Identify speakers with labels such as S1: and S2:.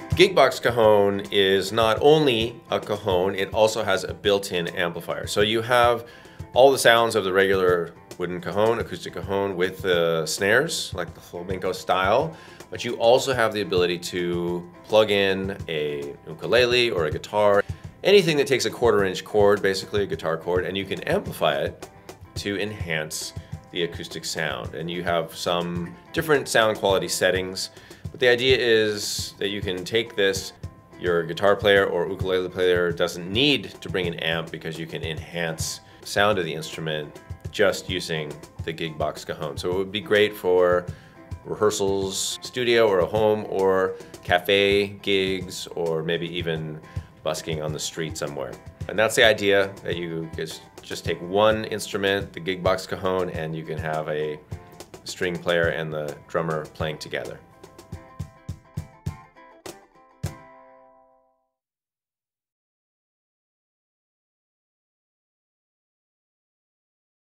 S1: Gigbox cajon is not only a cajon, it also has a built-in amplifier. So you have all the sounds of the regular wooden cajon, acoustic cajon, with the snares, like the flamenco style, but you also have the ability to plug in a ukulele or a guitar, anything that takes a 1/4-inch cord, basically a guitar cord, and you can amplify it to enhance the acoustic sound. And you have some different sound quality settings, but the idea is that you can take this, your guitar player or ukulele player doesn't need to bring an amp because you can enhance the sound of the instrument just using the Gigbox cajon. So it would be great for rehearsals, studio or a home, or cafe gigs, or maybe even busking on the street somewhere. And that's the idea, that you just take one instrument, the Gigbox cajon, and you can have a string player and the drummer playing together.